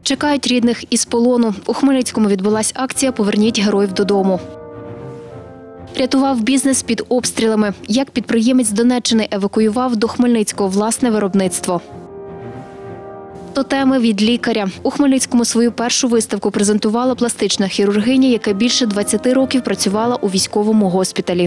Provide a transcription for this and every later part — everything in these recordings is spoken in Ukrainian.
Чекають рідних із полону. У Хмельницькому відбулась акція «Поверніть героїв додому». Рятував бізнес під обстрілами. Як підприємець Донеччини евакуював до Хмельницького власне виробництво. Тотеми від лікаря. У Хмельницькому свою першу виставку презентувала пластична хірургиня, яка більше 20 років працювала у військовому госпіталі.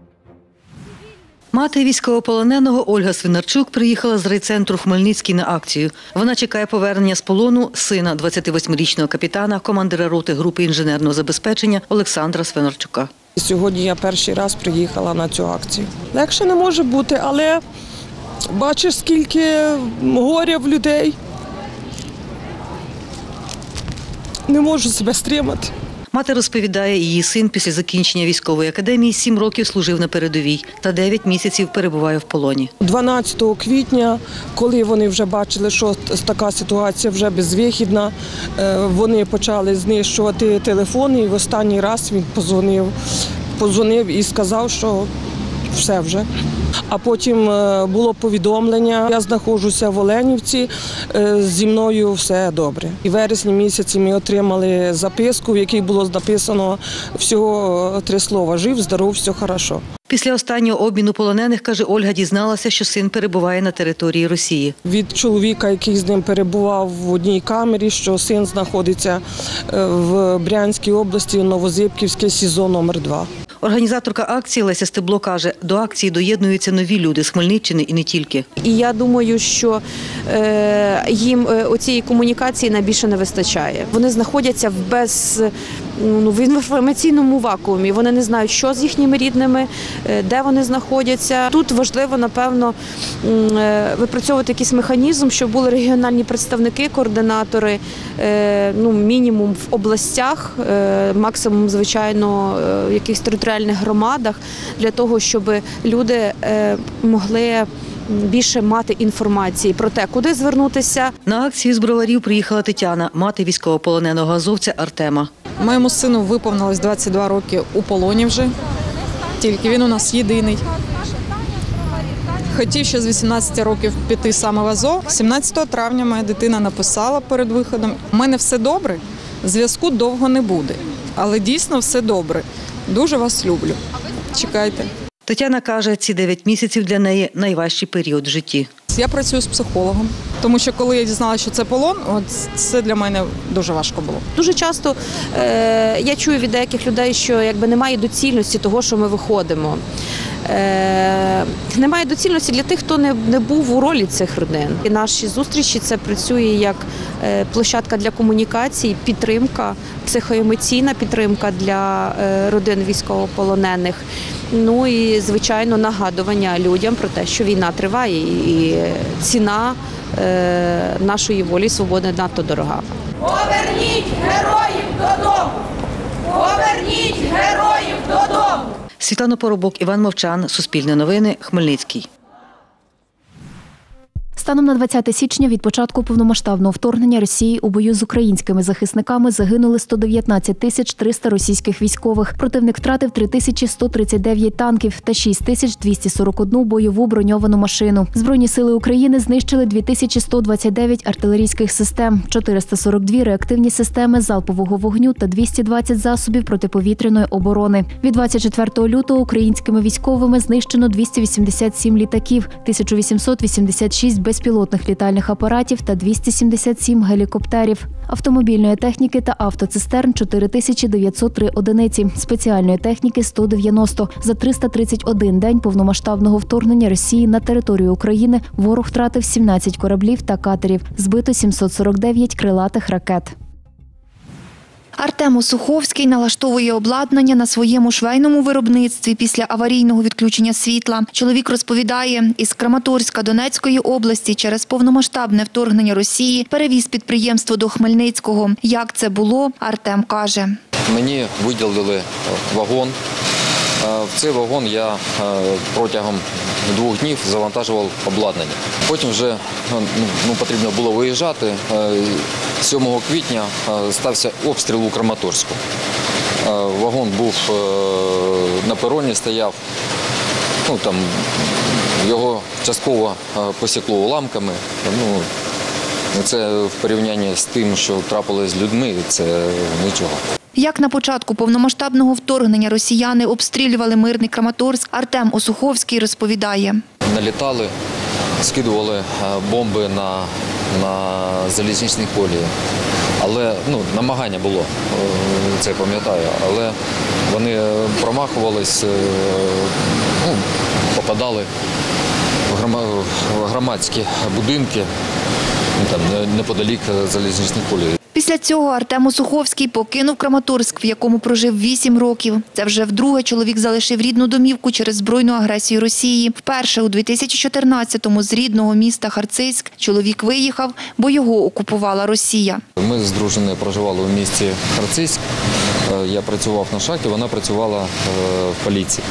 Мати військовополоненого Ольга Свинарчук приїхала з райцентру Хмельницький на акцію. Вона чекає повернення з полону сина 28-річного капітана, командира роти групи інженерного забезпечення Олександра Свинарчука. Сьогодні я перший раз приїхала на цю акцію. Легше не може бути, але бачиш, скільки горя в людей. Не можу себе стримати. Мати розповідає, її син після закінчення військової академії 7 років служив на передовій та 9 місяців перебуває в полоні. 12 квітня, коли вони вже бачили, що така ситуація вже безвихідна, вони почали знищувати телефони і в останній раз він подзвонив і сказав, що все вже. А потім було повідомлення, я знаходжуся в Оленівці, зі мною все добре. І в вересні місяці ми отримали записку, в якій було написано всього 3 слова: жив, здоров, все хорошо. Після останнього обміну полонених, каже Ольга, дізналася, що син перебуває на території Росії. Від чоловіка, який з ним перебував в одній камері, що син знаходиться в Брянській області, Новозибківське СІЗО номер 2. Організаторка акції Леся Стебло каже, до акції доєднуються нові люди з Хмельниччини і не тільки. І я думаю, що їм оцієї комунікації найбільше не вистачає. Вони знаходяться в інформаційному вакуумі. Вони не знають, що з їхніми рідними, де вони знаходяться. Тут важливо, напевно, випрацьовувати якийсь механізм, щоб були регіональні представники, координатори, мінімум в областях, максимум, звичайно, в якихось територіальних громадах, для того, щоб люди могли більше мати інформації про те, куди звернутися. На акцію з Броварів приїхала Тетяна, мати військовополоненого азовця Артема. Моєму сину виповнилось 22 роки у полоні вже, тільки він у нас єдиний. Хотів ще з 18 років піти саме в Азов. 17 травня моя дитина написала перед виходом: «У мене все добре, зв'язку довго не буде, але дійсно все добре. Дуже вас люблю. Чекайте». Тетяна каже, ці 9 місяців для неї найважчий період в житті. Я працюю з психологом, тому що коли я дізналася, що це полон, це для мене дуже важко було. Дуже часто я чую від деяких людей, що немає доцільності того, що ми виходимо. Немає доцільності для тих, хто не був у ролі цих родин. І наші зустрічі – це працює як площадка для комунікації, підтримка, психоемоційна підтримка для родин військовополонених. Ну і, звичайно, нагадування людям про те, що війна триває і ціна нашої волі і свободи надто дорога. Поверніть героїв додому! Поверніть героїв додому! Світлана Поробок, Іван Мовчан, Суспільне новини, Хмельницький. Станом на 20 січня від початку повномасштабного вторгнення Росії у бою з українськими захисниками загинули 119 300 російських військових. Противник втратив 3139 танків та 6241 бойову броньовану машину. Збройні сили України знищили 2129 артилерійських систем, 442 реактивні системи залпового вогню та 220 засобів протиповітряної оборони. Від 24 лютого українськими військовими знищено 287 літаків, 1886 безпілотних літальних апаратів та 277 гелікоптерів. Автомобільної техніки та автоцистерн – 4903 одиниці, спеціальної техніки – 190. За 331 день повномасштабного вторгнення Росії на територію України ворог втратив 17 кораблів та катерів, збито 749 крилатих ракет. Артем Осуховський налаштовує обладнання на своєму швейному виробництві після аварійного відключення світла. Чоловік розповідає, із Краматорська Донецької області через повномасштабне вторгнення Росії перевіз підприємство до Хмельницького. Як це було, Артем каже. Мені виділили вагон. В цей вагон я протягом 2 днів завантажував обладнання. Потім вже потрібно було виїжджати. 7 квітня стався обстріл у Краматорську. Вагон був на пероні, стояв, його частково посікло уламками. Це в порівнянні з тим, що трапилось з людьми, це нічого. Як на початку повномасштабного вторгнення росіяни обстрілювали мирний Краматорськ, Артем Осуховський розповідає. Налітали, скидували бомби на залізничні колії. Але намагання було, це пам'ятаю, але вони промахувались, попадали в громадські будинки, там неподалік залізничних колій. Після цього Артем Осуховський покинув Краматорськ, в якому прожив 8 років. Це вже вдруге чоловік залишив рідну домівку через збройну агресію Росії. Вперше у 2014-му з рідного міста Харцизьк чоловік виїхав, бо його окупувала Росія. Ми з дружиною проживали у місті Харцизьк. Я працював на шахті, вона працювала в поліції.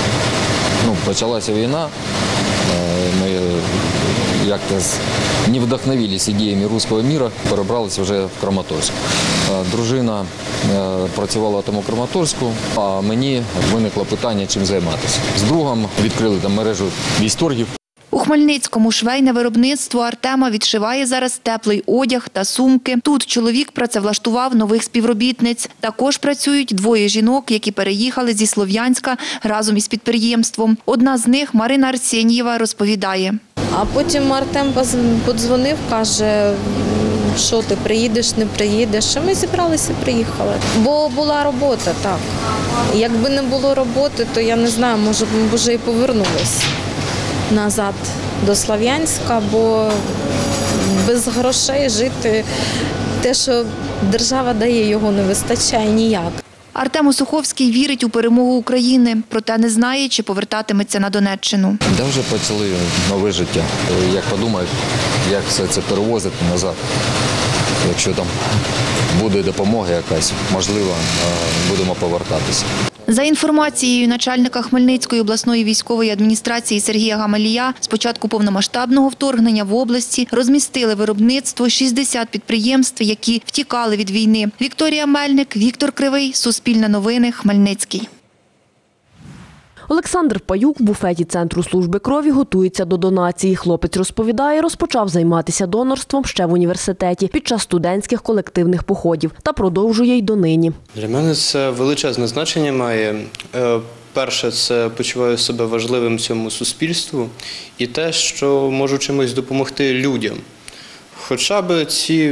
Почалася війна. Ми як-то не вдохновились ідеями руського міра, перебралися вже в Краматорськ. Дружина працювала там у Краматорську, а мені виникло питання, чим займатися. З другом відкрили там мережу військторгів. У Хмельницькому швейне виробництво Артема відшиває зараз теплий одяг та сумки. Тут чоловік працевлаштував нових співробітниць. Також працюють 2 жінок, які переїхали зі Слов'янська разом із підприємством. Одна з них, Марина Арсеньєва, розповідає. А потім Артем подзвонив, каже, що ти приїдеш, не приїдеш. А ми зібралися, приїхали. Бо була робота, так. Якби не було роботи, то я не знаю, може б ми вже і повернулись назад до Слов'янська, бо без грошей жити, те, що держава дає, його не вистачає ніяк. Артем Осуховський вірить у перемогу України, проте не знає, чи повертатиметься на Донеччину. Де вже почали нове життя. Як подумають, як все це перевозити назад. Якщо там буде допомога якась, можливо, будемо повертатися. За інформацією начальника Хмельницької обласної військової адміністрації Сергія Гамалія, з початку повномасштабного вторгнення в області розмістили виробництво 60 підприємств, які втікали від війни. Вікторія Мельник, Віктор Кривий, Суспільне новини, Хмельницький. Олександр Паюк в буфеті Центру служби крові готується до донації. Хлопець розповідає, розпочав займатися донорством ще в університеті під час студентських колективних походів та продовжує й донині. Для мене це величезне значення має. Перше, це почуваю себе важливим в цьому суспільству і те, що можу чимось допомогти людям. Хоча б ці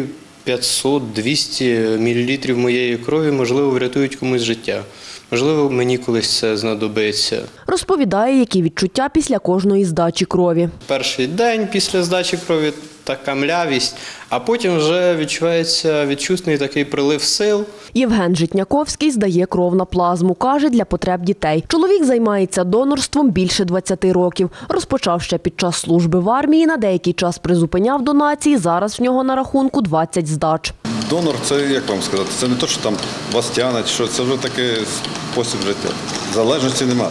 500-200 мл моєї крові, можливо, врятують комусь життя. Можливо, мені колись це знадобиться. Розповідає, які відчуття після кожної здачі крові. Перший день після здачі крові така млявість, а потім вже відчувається відчутний такий прилив сил. Євген Житняковський здає кров на плазму, каже, для потреб дітей. Чоловік займається донорством більше 20 років. Розпочав ще під час служби в армії, на деякий час призупиняв донації, зараз в нього на рахунку 20 здач. Донор – це, як вам сказати, це не те, що там вас тягнуть, що це вже такий спосіб життя. Залежності немає.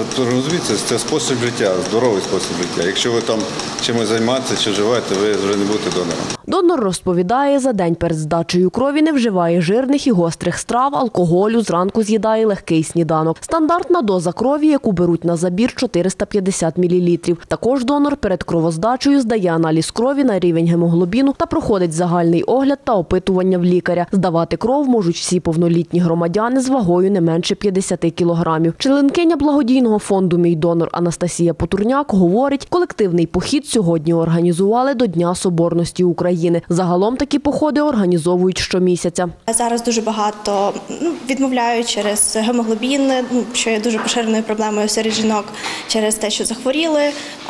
Це спосіб життя, здоровий спосіб життя. Якщо ви там чимось займаєтеся чи вживаєте, ви вже не будете донором. Донор розповідає, за день перед здачею крові не вживає жирних і гострих страв, алкоголю, зранку з'їдає легкий сніданок. Стандартна доза крові, яку беруть на забір, 450 мл. Також донор перед кровоздачею здає аналіз крові на рівень гемоглобіну та проходить загальний огляд та опитування в лікаря. Здавати кров можуть всі повнолітні громадяни з вагою не менше 50 кілограмів. Членкиня благодійного фонду «Мій донор» Анастасія Потурняк говорить, колективний похід сьогодні організували до Дня Соборності України. Загалом такі походи організовують щомісяця. Зараз дуже багато відмовляють через гемоглобін, що є дуже поширеною проблемою серед жінок через те, що захворіли.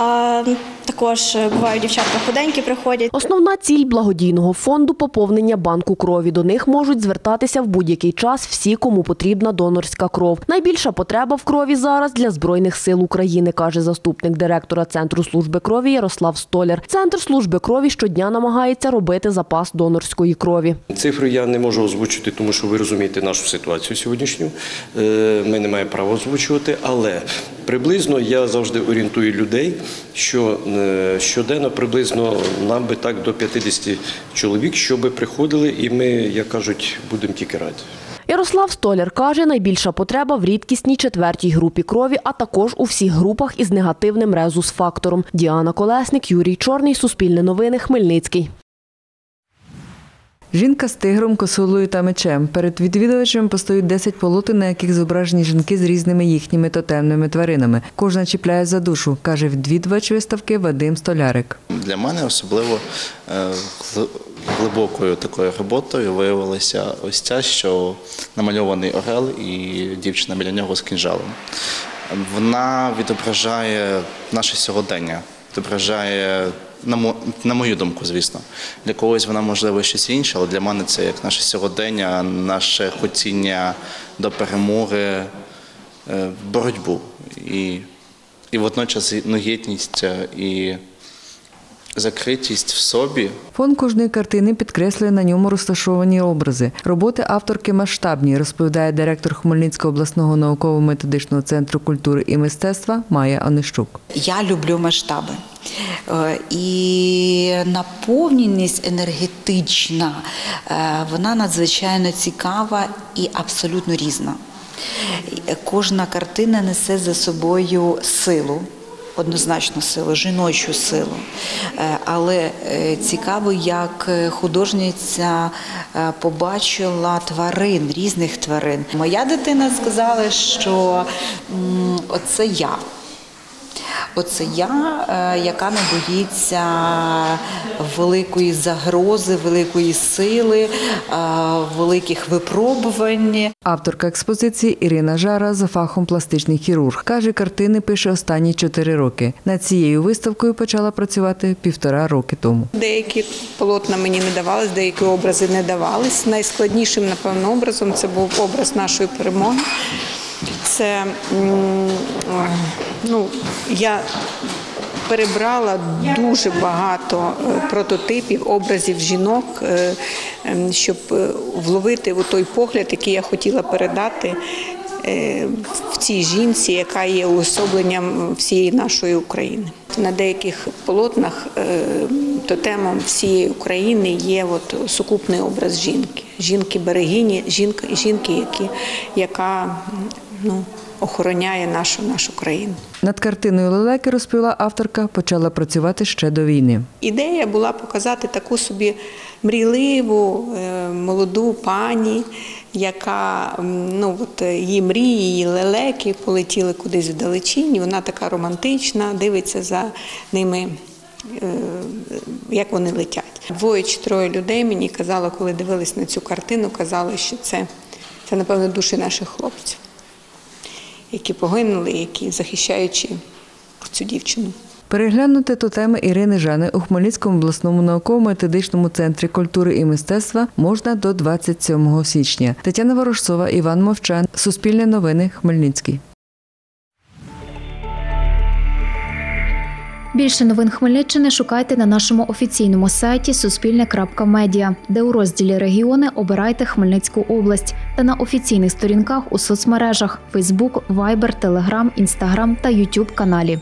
Також бувають дівчатка худенькі приходять. Основна ціль благодійного фонду – поповнення банку крові. До них можуть звертатися в будь-який час всі, кому потрібна донорська кров. Найбільша потреба в крові зараз для Збройних сил України, каже заступник директора Центру служби крові Ярослав Столяр. Центр служби крові щодня намагається робити запас донорської крові. Цифру я не можу озвучити, тому що ви розумієте нашу ситуацію сьогоднішню. Ми не маємо права озвучувати, але приблизно я завжди орієнтую людей, що щоденно приблизно нам би так до 50 чоловік, щоб приходили, і ми, як кажуть, будемо тільки раді. Ярослав Столяр каже, найбільша потреба в рідкісній 4-й групі крові, а також у всіх групах із негативним резус-фактором. Діана Колесник, Юрій Чорний, Суспільне новини, Хмельницький. Жінка з тигром, косулею та мечем. Перед відвідувачами постоють 10 полотен, на яких зображені жінки з різними їхніми тотемними тваринами. Кожна чіпляє за душу, каже відвідувач виставки Вадим Столярик. Для мене особливо глибокою такою роботою виявилася ось ця, що намальований орел і дівчина біля нього з кинджалом. Вона відображає наше сьогодення, відображає, на мою думку, звісно. Для когось вона, можливо, щось інше, але для мене це як наше сьогодення, наше хотіння до перемоги, боротьбу. І водночас єдність і закритість в собі. Фон кожної картини підкреслює на ньому розташовані образи. Роботи авторки масштабні, розповідає директор Хмельницького обласного науково-методичного центру культури і мистецтва Майя Онищук. Я люблю масштаби. І наповненість енергетична, вона надзвичайно цікава і абсолютно різна. Кожна картина несе за собою силу. Однозначно силу, жіночу силу. Але цікаво, як художниця побачила тварин, різних тварин. Моя дитина сказала, що оце я. Оце я, яка не боїться великої загрози, великої сили, великих випробувань. Авторка експозиції Ірина Жара за фахом пластичний хірург. Каже, картини пише останні 4 роки. Над цією виставкою почала працювати 1,5 роки тому. Деякі полотна мені не давались, деякі образи не давались. Найскладнішим, напевно, образом це був образ нашої перемоги. Це, я перебрала дуже багато прототипів, образів жінок, щоб вловити той погляд, який я хотіла передати в цій жінці, яка є уособленням всієї нашої України. На деяких полотнах тотемом всієї України є сукупний образ жінки. Жінки-берегині, жінки, яка охороняє нашу країну. Над картиною лелеки, розповіла авторка, почала працювати ще до війни. Ідея була показати таку собі мрійливу, молоду пані, яка, її мрії, її лелеки полетіли кудись вдалечінь. Вона така романтична, дивиться за ними, як вони летять. 2 чи 3 людей мені казали, коли дивились на цю картину, казали, що це напевно, душі наших хлопців, які погинули, які захищаючи цю дівчину. Переглянути тотеми Ірини Жани у Хмельницькому обласному науково-методичному центрі культури і мистецтва можна до 27 січня. Тетяна Ворожцова, Іван Мовчан. Суспільне новини, Хмельницький. Більше новин Хмельниччини шукайте на нашому офіційному сайті suspilne.media, де у розділі «Регіони» обирайте Хмельницьку область та на офіційних сторінках у соцмережах – Facebook, Viber, Telegram, Instagram та YouTube каналі.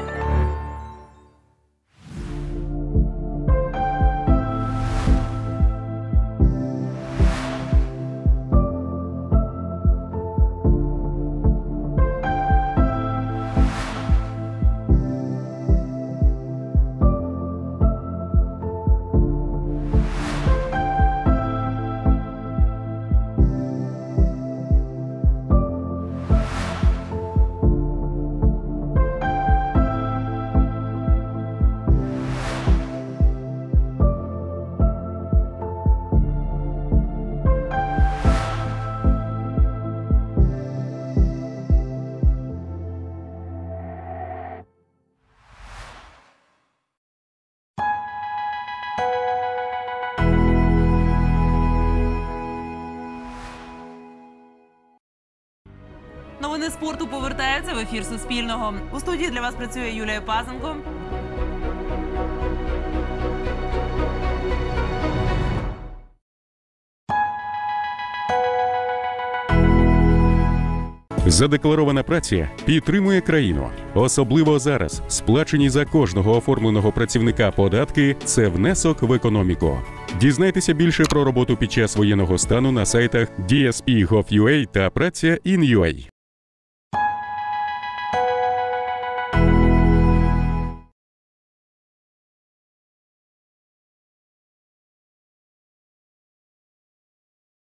Новини спорту повертаються в ефір Суспільного. У студії для вас працює Юлія Пазенко. Задекларована праця підтримує країну. Особливо зараз сплачені за кожного оформленого працівника податки – це внесок в економіку. Дізнайтеся більше про роботу під час воєнного стану на сайтах DSP.gov.ua та Праця.in.ua.